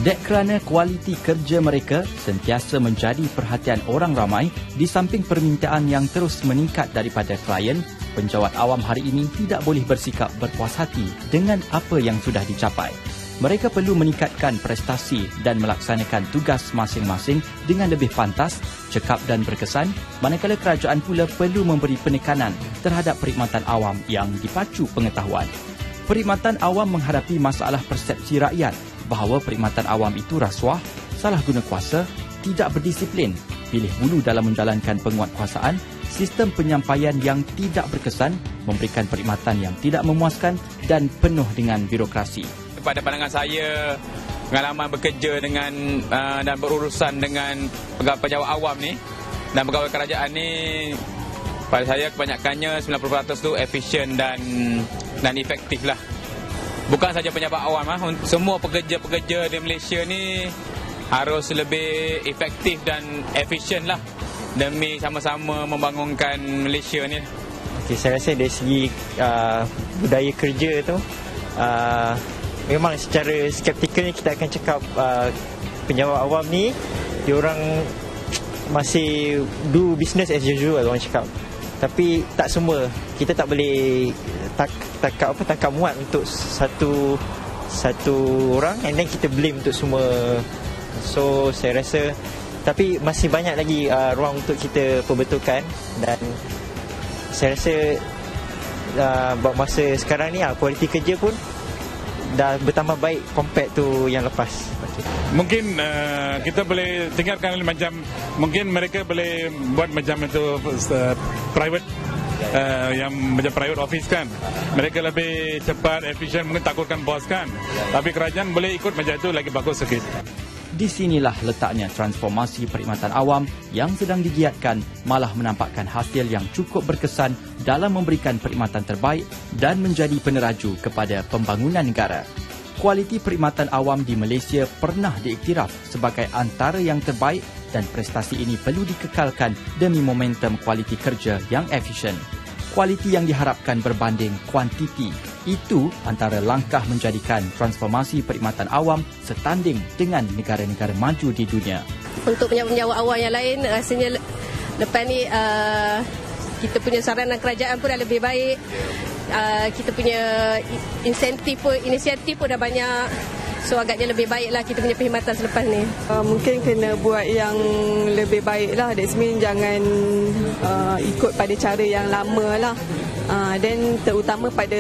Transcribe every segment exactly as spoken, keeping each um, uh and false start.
Dek kerana kualiti kerja mereka sentiasa menjadi perhatian orang ramai di samping permintaan yang terus meningkat daripada klien, penjawat awam hari ini tidak boleh bersikap berpuas hati dengan apa yang sudah dicapai. Mereka perlu meningkatkan prestasi dan melaksanakan tugas masing-masing dengan lebih pantas, cekap dan berkesan, manakala kerajaan pula perlu memberi penekanan terhadap perkhidmatan awam yang dipacu pengetahuan. Perkhidmatan awam menghadapi masalah persepsi rakyat bahawa perkhidmatan awam itu rasuah, salah guna kuasa, tidak berdisiplin, pilih bulu dalam menjalankan penguatkuasaan, sistem penyampaian yang tidak berkesan, memberikan perkhidmatan yang tidak memuaskan dan penuh dengan birokrasi. Pada pandangan saya, pengalaman bekerja dengan uh, dan berurusan dengan pegawai-pegawai awam ni dan pegawai kerajaan ni, pada saya kebanyakannya sembilan puluh peratus tu efisien dan dan efektif lah. Bukan saja pejabat awam lah, semua pekerja-pekerja di Malaysia ni harus lebih efektif dan efisien lah demi sama-sama membangunkan Malaysia ni. Okay, saya rasa dari segi uh, budaya kerja tu, uh, memang secara skeptikalnya kita akan cakap uh, penjawat awam ni diorang masih do business as usual, orang cakap. Tapi tak semua, kita tak boleh tak takap apa takap muat untuk satu satu orang and then kita blame untuk semua. So saya rasa tapi masih banyak lagi uh, ruang untuk kita perbetulkan dan saya rasa uh, buat masa sekarang ni uh, kualiti kerja pun dah bertambah baik compared to yang lepas. Mungkin uh, kita boleh tinggalkan macam mungkin mereka boleh buat macam itu uh, private uh, yang macam private office kan. Mereka lebih cepat, efisien, mungkin takutkan bos kan. Tapi kerajaan boleh ikut macam itu lagi bagus sikit. Di sinilah letaknya transformasi perkhidmatan awam yang sedang digiatkan malah menampakkan hasil yang cukup berkesan dalam memberikan perkhidmatan terbaik dan menjadi peneraju kepada pembangunan negara. Kualiti perkhidmatan awam di Malaysia pernah diiktiraf sebagai antara yang terbaik dan prestasi ini perlu dikekalkan demi momentum kualiti kerja yang efisien. Kualiti yang diharapkan berbanding kuantiti. Itu antara langkah menjadikan transformasi perkhidmatan awam setanding dengan negara-negara maju di dunia. Untuk penjawat awam yang lain, rasanya lepas ni uh, kita punya saranan kerajaan pun dah lebih baik. Uh, kita punya insentif pun, inisiatif pun dah banyak. So agaknya lebih baiklah kita punya perkhidmatan selepas ni. Uh, mungkin kena buat yang lebih baiklah. That's mean jangan uh, ikut pada cara yang lama lah. Dan uh, terutama pada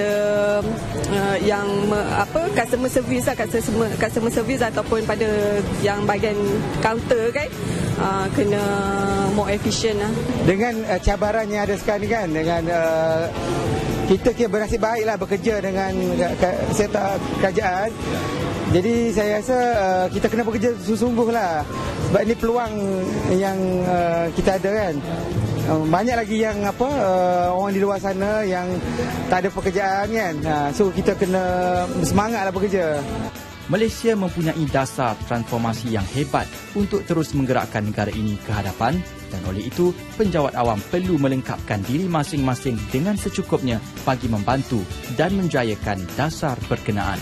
uh, yang me, apa customer service lah, customer, customer service ataupun pada yang bahagian counter kan, uh, kena more efficient lah. Dengan uh, cabaran yang ada sekarang ni kan, dengan uh, kita kira bernasib baiklah bekerja dengan serta kerajaan. Jadi saya rasa uh, kita kena bekerja sungguh-sungguh lah. Sebab ini peluang yang uh, kita ada kan. Uh, banyak lagi yang apa uh, orang di luar sana yang tak ada pekerjaan kan. Uh, so kita kena bersemangatlah bekerja. Malaysia mempunyai dasar transformasi yang hebat untuk terus menggerakkan negara ini ke hadapan dan oleh itu penjawat awam perlu melengkapkan diri masing-masing dengan secukupnya bagi membantu dan menjayakan dasar berkenaan.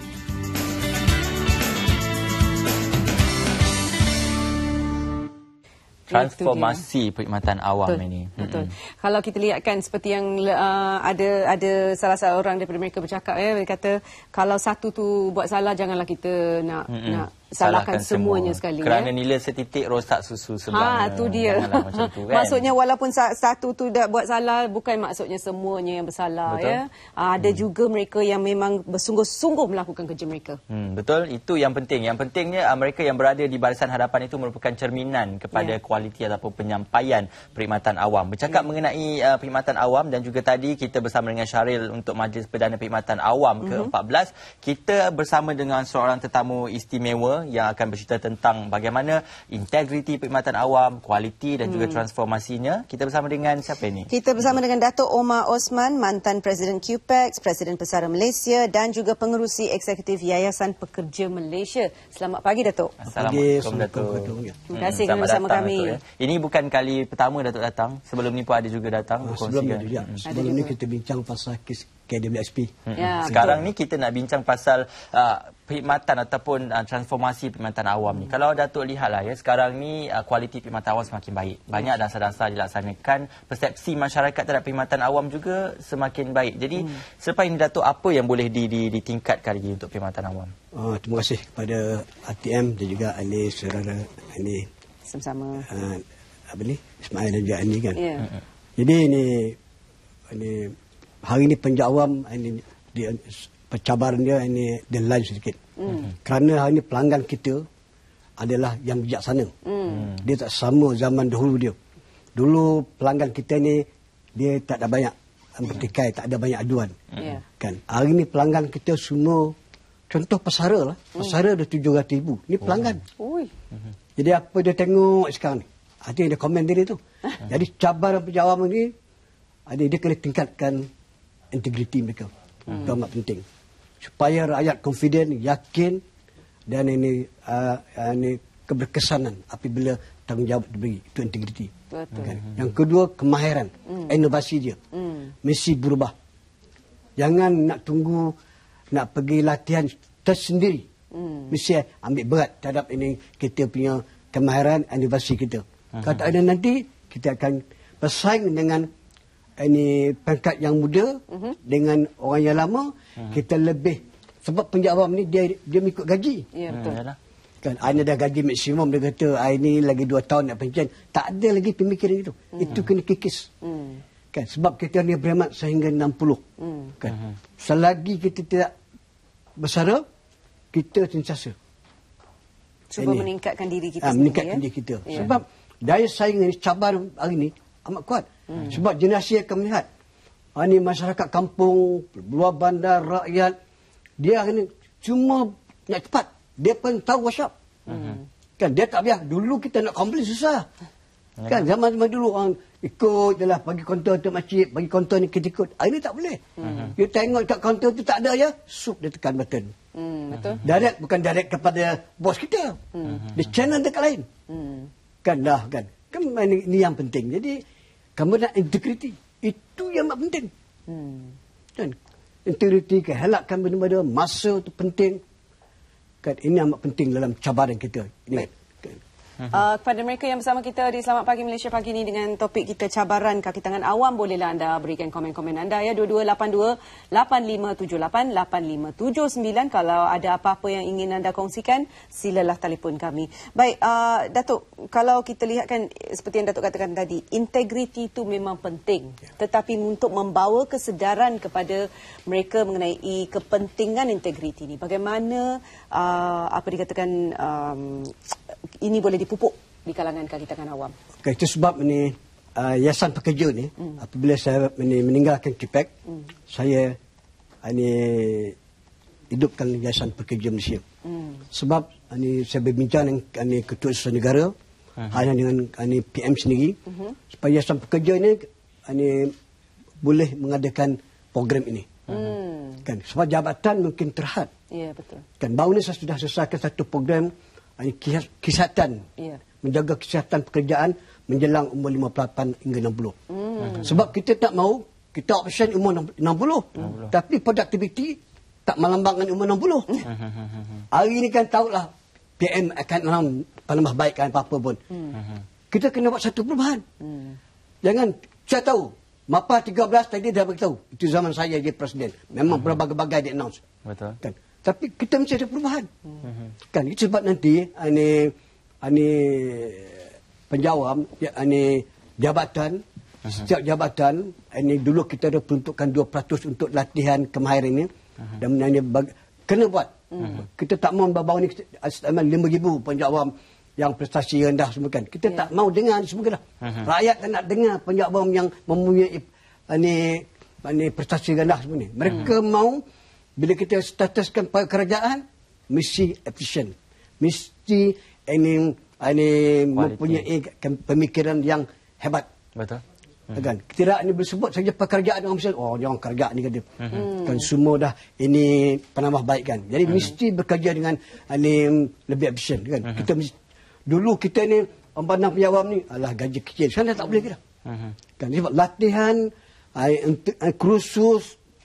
Transformasi perkhidmatan awam betul, ini. Betul. Hmm. Kalau kita lihatkan seperti yang uh, ada ada salah seorang daripada mereka bercakap ya, dia kata kalau satu tu buat salah janganlah kita nak hmm. nak salahkan, salahkan semuanya semua. Sekali. Kerana ya. nila setitik rosak susu sebelah. Ha, tu dia. Macam tu, kan? Maksudnya walaupun satu tu dah buat salah, bukan maksudnya semuanya yang bersalah. Betul. Ya. Ha, ada hmm. juga mereka yang memang bersungguh-sungguh melakukan kerja mereka. Hmm, betul, itu yang penting. Yang pentingnya mereka yang berada di barisan hadapan itu merupakan cerminan kepada yeah. kualiti ataupun penyampaian perkhidmatan awam. Bercakap yeah. mengenai uh, perkhidmatan awam dan juga tadi kita bersama dengan Syaril untuk Majlis Perdana Perkhidmatan Awam mm-hmm. ke empat belas. Kita bersama dengan seorang tetamu istimewa yang akan bercerita tentang bagaimana integriti perkhidmatan awam, kualiti dan juga hmm. transformasinya. Kita bersama dengan siapa ini? Kita bersama dengan Datuk Omar Osman, mantan Presiden Q P E X, Presiden Pesara Malaysia dan juga pengerusi eksekutif Yayasan Pekerja Malaysia. Selamat pagi Datuk. Assalamualaikum Datuk. Terima kasih kerana bersama kami. Datuk, ya. Ini bukan kali pertama Datuk datang. Sebelum ni pun ada juga datang. Oh, sebelum ni, ya. Sebelum ni kita bincang pasal kes K W S P. Hmm. Ya, Sekarang betul. ni kita nak bincang pasal uh, perkhidmatan ataupun uh, transformasi perkhidmatan awam ni. Kalau Datuk lihatlah ya, sekarang ni uh, kualiti perkhidmatan awam semakin baik. Banyak dasar-dasar dilaksanakan, persepsi masyarakat terhadap perkhidmatan awam juga semakin baik. Jadi hmm. selepas ini Datuk, apa yang boleh di, di, ditingkatkan lagi untuk perkhidmatan awam? Uh, terima kasih kepada R T M dan juga Ali saudara ini sama-sama. Uh, apa ni? Ismail dan juga Ani kan. Ya. Hmm. Jadi ini ini hari ini penjawab ini di pencabaran dia ini dia lain sedikit. Hmm. Kerana hari ini pelanggan kita adalah yang bijaksana. Hmm. Dia tak sama zaman dahulu dia. Dulu pelanggan kita ni dia tak ada banyak bertikai, tak ada banyak aduan. Yeah. Kan. Hari ini pelanggan kita semua, contoh pesara lah. Pesara ada tujuh ratus ribu. Ni pelanggan. Oh. Jadi apa dia tengok sekarang ni? Ada dia komen diri tu. Jadi cabaran penjawab ni ada dia kena tingkatkan integriti mereka. Hmm. Itu amat penting. Supaya rakyat confident, yakin dan ini uh, ini keberkesanan apabila tanggungjawab diberi. Itu integriti. Betul. Kan? Yang kedua kemahiran, hmm. inovasi dia. Hmm. Mesti berubah. Jangan nak tunggu nak pergi latihan tersendiri. Hmm. Mesti ambil berat terhadap ini kita punya kemahiran inovasi kita. Hmm. Kalau tak ada nanti kita akan bersaing dengan ini pangkat yang muda uh-huh. dengan orang yang lama. Uh-huh. Kita lebih sebab penjawab ni dia dia mengikut gaji. Ya, betul. Hmm. Kan ada dah gaji maksimum, dia kata ah ini lagi dua tahun nak pencen. Tak ada lagi pemikiran itu. Hmm. Itu kena kikis. Hmm. Kan sebab kita ni berhemat sehingga enam puluh. Hmm. Kan. Uh-huh. Selagi kita tidak bersara, kita sentiasa cuba ini, meningkatkan diri kita ah, sendiri. Meningkatkan ya? diri kita. Ya. Sebab daya saing ini cabar hari ini amat kuat. Hmm. Sebab generasi akan melihat ah, ini masyarakat kampung, luar bandar, rakyat, dia ini cuma nak cepat. Dia pun tahu WhatsApp. Hmm. Kan dia tak biar. Dulu kita nak komplain susah. Hmm. Kan zaman-zaman dulu orang ikut je lah, bagi kontor tu masjid, bagi kontor ni kita ikut. Hari ni tak boleh. Hmm. Dia tengok kat kontor tu tak ada ya, sup dia tekan button. Hmm, betul. Direct, bukan direct kepada bos kita. Hmm. Dia channel dekat lain. Hmm. Kan dah kan. Kan ini, ini yang penting. Jadi kemudian integriti itu yang amat penting. Hmm. Kan integriti, kehelakkan benda-benda, masa tu penting. Kan ini amat penting dalam cabaran kita. Ini kan. Uh, kepada mereka yang bersama kita di Selamat Pagi Malaysia pagi ini dengan topik kita cabaran kaki tangan awam, bolehlah anda berikan komen-komen anda ya, dua dua lapan dua lapan lima tujuh lapan lapan lima tujuh sembilan. Kalau ada apa-apa yang ingin anda kongsikan, silalah telefon kami. Baik, uh, Datuk, kalau kita lihat kan seperti yang Datuk katakan tadi, integriti itu memang penting, tetapi untuk membawa kesedaran kepada mereka mengenai kepentingan integriti ini, bagaimana uh, apa dikatakan um, ini boleh dipupuk di kalangan kaki tangan awam. Okay, itu sebab ini uh, Yayasan Pekerja ni hmm. apabila saya ini meninggalkan K P E K, hmm. saya ini hidupkan Yayasan Pekerja Malaysia. Hmm. Sebab ini saya berbincang dengan ini Ketua Usaha Negara, hmm. hanya dengan ini P M sendiri, hmm. supaya Yayasan Pekerja ini ini boleh mengadakan program ini. Hmm. Kan sebab jabatan mungkin terhad. Ya, betul. Kan baru ni saya sudah selesaikan satu program ini kesihatan, yeah. menjaga kesihatan pekerjaan menjelang umur lima puluh lapan hingga enam puluh. Mm. Sebab kita tak mahu kita option umur enam puluh, mm. tapi productivity tak melambangkan umur enam puluh. Hari ini kan tahulah P M akan penambah baikkan apa-apa pun. Mm. Kita kena buat satu perubahan. Mm. Jangan, saya tahu MAPA tiga belas tadi dah beritahu, itu zaman saya jadi presiden. Memang mm. berbagai-bagai di announce. Betul. Kan? Tapi kita mesti ada perubahan. Hmm. Kan itu sebab nanti ini ini penjawab ini jabatan, uh-huh. setiap jabatan ini dulu kita ada peruntukan dua peratus untuk latihan kemahiran ini, uh-huh. dan ini bag, kena buat. Uh-huh. Kita tak mau bawa ni lima ribu penjawab yang prestasi rendah semua kan. Kita yeah. tak mau dengar semua dah. Uh-huh. Rakyat tak nak dengar penjawab yang mempunyai ini ini prestasi rendah semua ni. Mereka uh-huh. mau bila kita statuskan kerajaan, mesti efisien. Mesti ini, ini mempunyai pemikiran yang hebat. Betul. Kan? Tidak ini bersebut saja pekerjaan orang misalnya, oh jangan kerajaan ni kata. Hmm. Kan semua dah ini penambah baik kan. Jadi hmm. mesti bekerja dengan ini lebih efisien kan. Hmm. Kita mesti, dulu kita ni pandang penjawab ni alah gaji kecil. Sekarang tak boleh kita. Hmm. Kan sebab latihan, kursus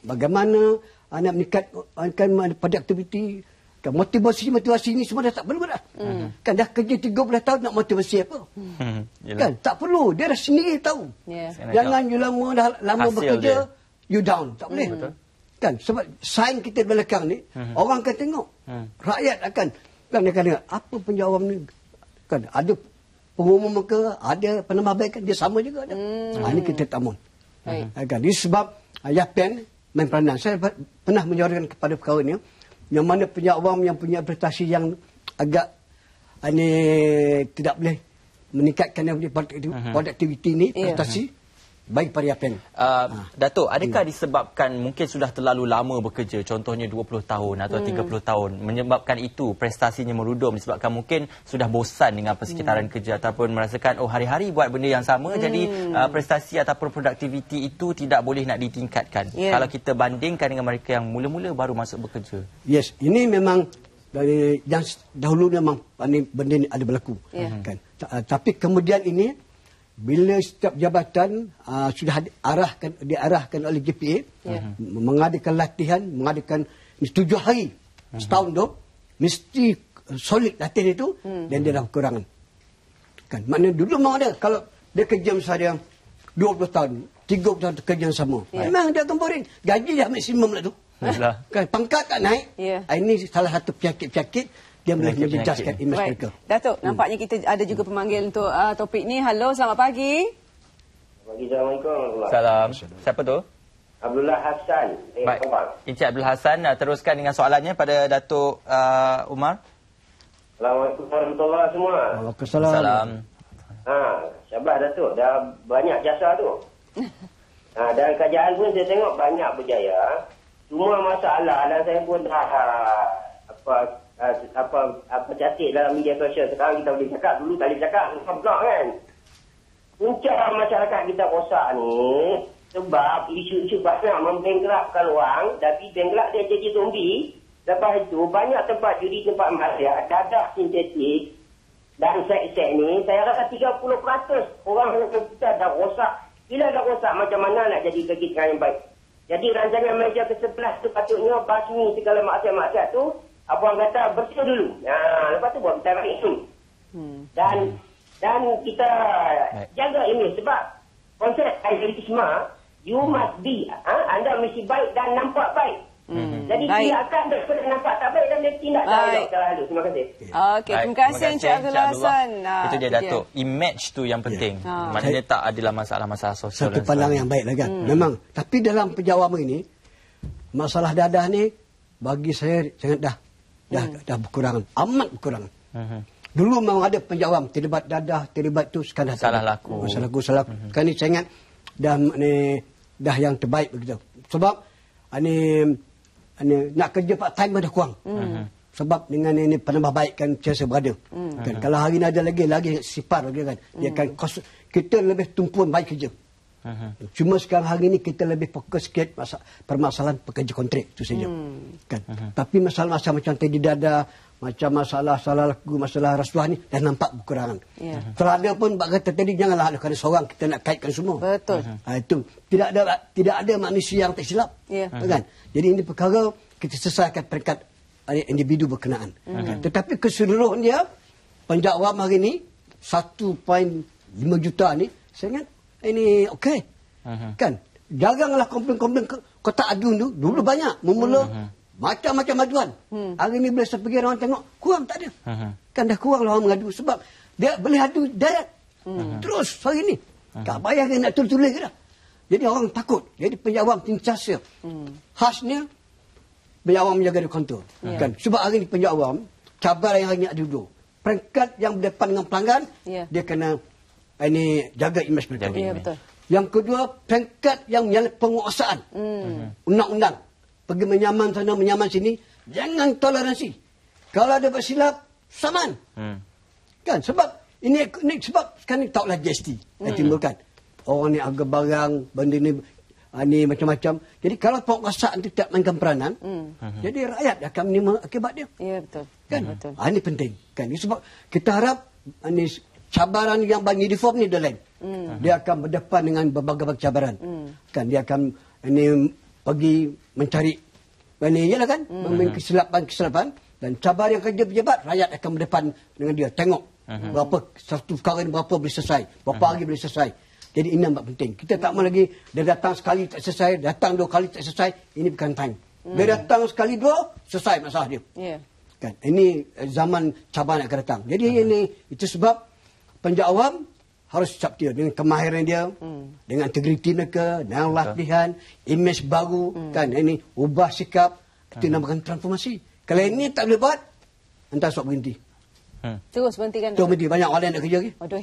bagaimana anak meningkatkan pada aktiviti, kan motivasi-motivasi ini semua dah tak perlu dah. Hmm. Kan dah kerja tiga puluh tahun nak motivasi apa? Hmm. Kan tak perlu, dia dah sendiri tahu. Yeah. Jangan you lama dah lama hasil bekerja dia. You down, tak boleh. Hmm. Kan sebab saing kita belakang ni, hmm. orang akan tengok. Hmm. Rakyat akan kan dia akan tengok apa penjawab ni. Kan ada pengumuman ke, ada penambahbaikan, dia sama juga ada. Hmm. Ha, ini kita tak mahu. Hmm. Kan ini sebab Yapen main peranan. Saya pernah menyarankan kepada perkara ni, yang mana punya awam yang punya prestasi yang agak ini tidak boleh meningkatkan yang punya produktiviti ni, prestasi baik pada Yapen. Uh, ha. Datuk, adakah hmm. disebabkan mungkin sudah terlalu lama bekerja, contohnya dua puluh tahun atau hmm. tiga puluh tahun, menyebabkan itu prestasinya merudum, disebabkan mungkin sudah bosan dengan persekitaran hmm. kerja ataupun merasakan oh hari-hari buat benda yang sama, hmm. jadi uh, prestasi ataupun produktiviti itu tidak boleh nak ditingkatkan. Yeah. Kalau kita bandingkan dengan mereka yang mula-mula baru masuk bekerja. Yes, ini memang dari yang dahulu memang benda ini ada berlaku. Yeah. Kan? Tapi kemudian ini bila setiap jabatan uh, sudah diarahkan diarahkan oleh J P A, yeah. mengadakan latihan, mengadakan tujuh hari uh-huh. setahun tu, mesti solid latihan itu, hmm. dan dia dah kekurangan. Kan, maknanya dulu memang ada, kalau dia kerja misalnya dua puluh tahun, tiga puluh tahun kerja yang sama, yeah. memang dia akan boring. Gaji dah maksimum lah tu. Kan, pangkat tak naik. Yeah. Ini salah satu penyakit-penyakit dia boleh menjejaskan imej mereka. Datuk, hmm. nampaknya kita ada juga pemanggil untuk uh, topik ni. Halo, selamat pagi. Pagi, Assalamualaikum. Salam. Siapa tu? Abdullah Hassan. Eh, Baik. Encik Abdul Hassan, uh, teruskan dengan soalannya pada Datuk uh, Umar. Assalamualaikum warahmatullahi semua. Waalaikumsalam. Salam. Ha, sabar Datuk, dah banyak jasa tu. Ha, dan kerajaan pun saya tengok banyak berjaya. Cuma masalah dan saya pun dah apa Uh, apa apa cantik dalam media sosial sekarang kita boleh cakap, dulu tak boleh cakap, bukan blog kan. Punca masyarakat kita rosak ni sebab isu-isu banyak membengkelakkan orang, tapi bengkelak dia jadi zombie. Lepas itu banyak tempat judi, tempat masyarakat, dadah sintetik dan seks-seks ni, saya rasa tiga puluh peratus orang kita dah rosak. Bila dah rosak, macam mana nak jadi kegiatan yang baik? Jadi rancangan meja ke sebelas tu patutnya basmi segala maksiat-maksiat tu, apa orang kata bersih dulu. Nah, lepas tu buat kita baik itu. Hmm. Dan dan kita baik. Jaga ini sebab konsep idealisme, you must be, ha? Anda mesti baik dan nampak baik. Hmm. Jadi baik. Dia akan daripada nampak tak baik dan dia tindak tak lalu. Terima kasih. Okey, terima kasih Encik Abdul Hassan. Itu dia Datuk. Image tu yang penting. Yeah. Maknanya tak adalah masalah-masalah sosial. Satu pandangan yang baik lah kan. Hmm. Memang. Tapi dalam penjawab ini, masalah dadah ni bagi saya sangat dah Dah, hmm. dah berkurangan, amat berkurangan. Uh-huh. Dulu memang ada penjawab terlibat dadah, terlibat tu sekarang salah laku. Salah laku, salah laku. Uh-huh. Sekarang ni saya ingat dah ni dah yang terbaik begitu. Sebab ni ni nak kerja part time dah kurang. Uh-huh. Sebab dengan ini penambahbaikan jasa berada. Uh-huh. Kan kalau hari ni ada lagi lagi sipar lagi kan. Dia akan kos, kita lebih tumpuan baik kerja. Uh-huh. Cuma sekarang hari ini kita lebih fokus sikit masa permasalahan pekerja kontrak itu saja. Hmm. Kan. Uh-huh. Tapi masalah-masalah macam tadi dada, macam masalah salah laku, masalah rasuah ni dah nampak berkurangan. Yeah. Uh-huh. Terada pun bak kata tadi janganlah ada kerana seorang kita nak kaitkan semua. Betul. Uh-huh. Ha, itu tidak ada tidak ada manusia yang tak silap. Yeah. Uh-huh. Kan. Jadi ini perkara kita selesaikan peringkat individu berkenaan. Uh-huh. Kan. Tetapi keseluruhan dia Panjang Awam hari ni satu perpuluhan lima juta ni saya ingat ini okey. Uh-huh. Kan? Jaranglah komplain-komplain Kota Adun tu. Dulu banyak. Memula uh-huh. macam-macam aduan. Uh-huh. Hari ni bila saya pergi orang tengok, kurang tak ada. Uh-huh. Kan dah kurang orang mengadu. Sebab dia boleh adu direct. Uh-huh. Terus hari ni. Uh-huh. Tak payah nak tulis-tulis ke dah. Jadi orang takut. Jadi penjawab sentiasa. Uh-huh. Khasnya, penjawab menjaga di kontrol. Uh-huh. Kan? Sebab hari ni penjawab, cabaran yang hari ni ada dua. Peringkat yang berdepan dengan pelanggan, yeah. dia kena ini jaga imej mereka. Ya, betul. Yang kedua, peringkat yang menyalip penguasaan. Hmm. Undang-undang. Pergi menyaman sana, menyaman sini. Jangan toleransi. Kalau ada bersilap, saman. Hmm. Kan? Sebab, ini, ini sebab sekarang ni tahulah G S T. Hmm. Yang timbulkan. Orang ni harga barang, benda ni, ni macam-macam. Jadi kalau penguasaan itu tidak mainkan peranan, hmm. jadi rakyat akan menerima akibat dia. Ya, betul. Kan? Hmm. Betul. Ha, ini penting. Kan? Sebab kita harap, ini cabaran yang bagi reform ni adalah lain. Hmm. Dia akan berdepan dengan berbagai-bagai cabaran. Hmm. Kan dia akan ini pergi mencari ini ialah kan hmm. memberi kesilapan-kesilapan dan cabar yang kerja pejabat, rakyat akan berdepan dengan dia tengok hmm. berapa satu perkara ini berapa boleh selesai, berapa hmm. hari boleh selesai. Jadi ini amat penting. Kita tak mahu lagi dia datang sekali tak selesai, datang dua kali tak selesai, ini bukan time. Hmm. Dia datang sekali dua, selesai masalah dia. Yeah. Kan? Ini zaman cabaran yang akan datang. Jadi hmm. ini itu sebab penjawat awam harus siap dia dengan kemahiran dia, hmm. dengan integriti mereka, dengan latihan, imej baru, hmm. kan ini ubah sikap, itu hmm. namakan transformasi. Kalau ini tak boleh buat, entah sok berhenti. Hmm. Terus berhentikan. Terus berhenti. Banyak orang yang nak kerja lagi. Aduh.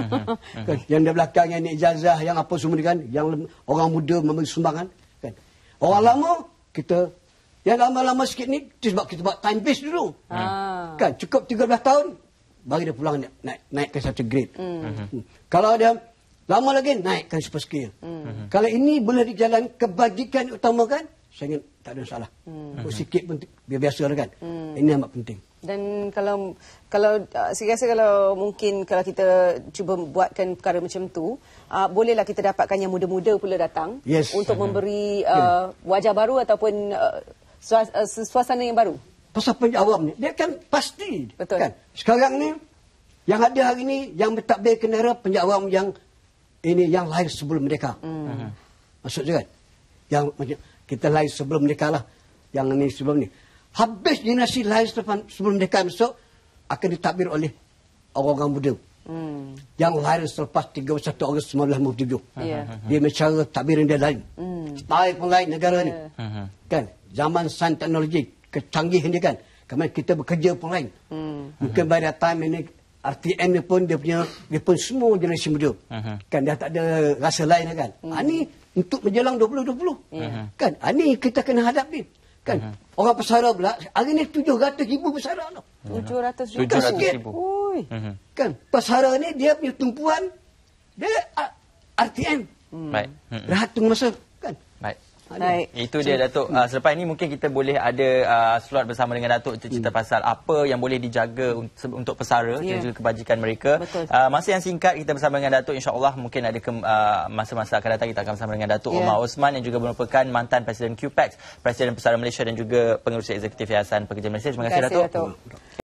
Kan? Yang di belakangnya ni ijazah, yang apa semua ni kan, yang orang muda memberi sumbangan. Kan? Orang lama, kita, yang lama-lama sikit ni, itu sebab kita buat time base dulu. Hmm. Kan? Cukup tiga belas tahun, bagi dia pulang naik, naik, naikkan satu grade. Hmm. Hmm. Kalau ada lama lagi, naikkan super skill. Hmm. Kalau ini boleh dijalan, kebajikan utamakan, saya ingat tak ada masalah. Hmm. Sikit pun biasa kan. Hmm. Ini amat penting. Dan kalau kalau uh, saya rasa kalau mungkin kalau kita cuba buatkan perkara macam tu, uh, bolehlah kita dapatkan yang muda-muda pula datang yes. untuk uh-huh. memberi uh, wajah baru ataupun uh, suas, uh, suasana yang baru. Pasal penjawat awam ni, dia kan pasti. Betul. Kan? Sekarang ni, yang ada hari ni, yang mentadbir kenara penjawat awam yang ini yang lahir sebelum mereka. Hmm. Uh-huh. Maksudnya kan? Yang kita lahir sebelum mereka lah. Yang ni sebelum ni. Habis generasi lahir sebelum mereka masuk, akan ditadbir oleh orang-orang muda. Hmm. Yang lahir selepas tiga puluh satu Ogos seribu sembilan ratus lima puluh tujuh. Yeah. Dia cara takbiran dia lain. Hmm. Style pun lain negara yeah. ni. Uh-huh. Kan? Zaman sains teknologi, kecanggihan dia kan. Kemudian kita bekerja pun lain. Hmm. Mungkin by that time ini R T N ni pun dia punya, dia pun semua generasi muda. Uh-huh. Kan dia tak ada rasa lain kan. Hmm. Ha, ni untuk menjelang dua puluh dua puluh. Yeah. Kan? Ha, ni kita kena hadapi. Kan uh-huh. orang pesara pula hari ni tujuh ratus ribu pesara tu. tujuh ratus ribu. Uh-huh. Kan pesara ni dia punya tumpuan dia R T M. Hmm. Baik. Rehat tunggu masa kan. Baik. Baik. Itu dia Datuk. Uh, selepas ini mungkin kita boleh ada uh, slot bersama dengan Datuk cerita hmm. pasal apa yang boleh dijaga untuk pesara yeah. dan juga kebajikan mereka. Uh, masa yang singkat kita bersama dengan Datuk, insya-Allah mungkin ada ke, uh, masa-masa akan datang kita akan bersama dengan Datuk yeah. Omar Osman yang juga merupakan mantan Presiden Q P E X, Presiden Pesara Malaysia dan juga Pengerusi Eksekutif Yayasan Pekerja Malaysia. Terima kasih, Terima kasih Datuk. Datuk.